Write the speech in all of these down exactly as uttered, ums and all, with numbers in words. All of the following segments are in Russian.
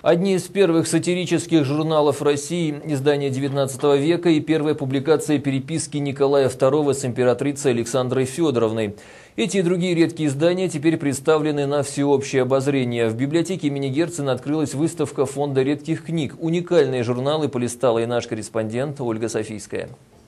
Одни из первых сатирических журналов России, издание девятнадцатого века и первая публикация переписки Николая второго с императрицей Александрой Федоровной. Эти и другие редкие издания теперь представлены на всеобщее обозрение. В библиотеке имени Герцена открылась выставка фонда редких книг. Уникальные журналы полистала и наш корреспондент Ольга Софийская.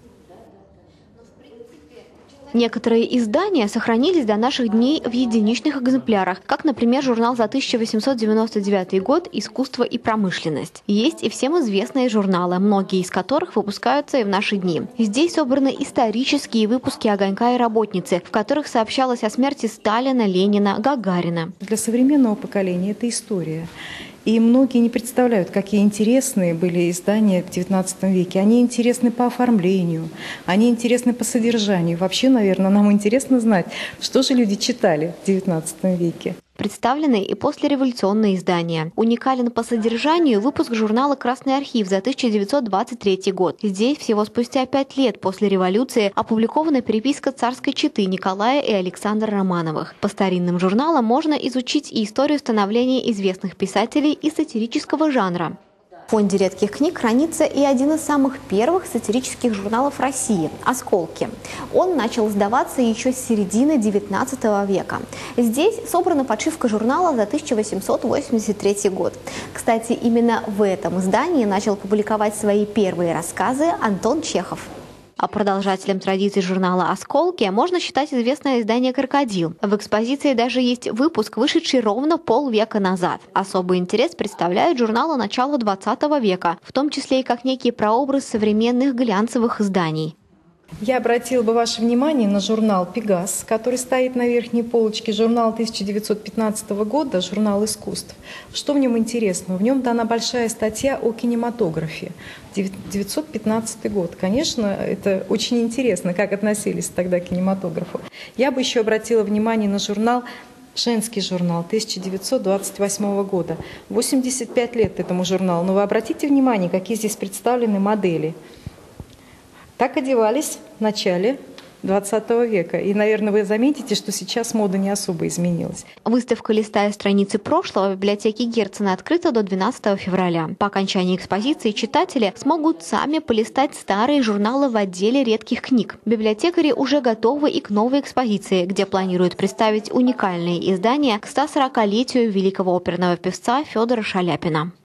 Некоторые издания сохранились до наших дней в единичных экземплярах, как, например, журнал за тысяча восемьсот девяносто девятый год «Искусство и промышленность». Есть и всем известные журналы, многие из которых выпускаются и в наши дни. Здесь собраны исторические выпуски «Огонька» и «Работницы», в которых сообщалось о смерти Сталина, Ленина, Гагарина. Для современного поколения это история. И многие не представляют, какие интересные были издания в девятнадцатом веке. Они интересны по оформлению, они интересны по содержанию. Вообще, наверное, нам интересно знать, что же люди читали в девятнадцатом веке. Представлены и послереволюционные издания. Уникален по содержанию выпуск журнала «Красный архив» за тысяча девятьсот двадцать третий год. Здесь всего спустя пять лет после революции опубликована переписка царской четы Николая и Александра Романовых. По старинным журналам можно изучить и историю становления известных писателей и сатирического жанра. В фонде редких книг хранится и один из самых первых сатирических журналов России – «Осколки». Он начал издаваться еще с середины девятнадцатого века. Здесь собрана подшивка журнала за тысяча восемьсот восемьдесят третий год. Кстати, именно в этом издании начал публиковать свои первые рассказы Антон Чехов. А продолжателем традиций журнала «Осколки» можно считать известное издание «Крокодил». В экспозиции даже есть выпуск, вышедший ровно полвека назад. Особый интерес представляют журналы начала двадцатого века, в том числе и как некий прообраз современных глянцевых изданий. Я обратила бы ваше внимание на журнал «Пегас», который стоит на верхней полочке, журнал тысяча девятьсот пятнадцатого года, журнал искусств. Что в нем интересного? В нем дана большая статья о кинематографе. девятьсот пятнадцатый год. Конечно, это очень интересно, как относились тогда к кинематографу. Я бы еще обратила внимание на журнал «Женский журнал» тысяча девятьсот двадцать восьмого года. восемьдесят пять лет этому журналу. Но вы обратите внимание, какие здесь представлены модели. Так одевались в начале двадцатого века. И, наверное, вы заметите, что сейчас мода не особо изменилась. Выставка «Листая страницы прошлого» в библиотеке Герцена открыта до двенадцатого февраля. По окончании экспозиции читатели смогут сами полистать старые журналы в отделе редких книг. Библиотекари уже готовы и к новой экспозиции, где планируют представить уникальные издания к ста сорокалетию великого оперного певца Федора Шаляпина.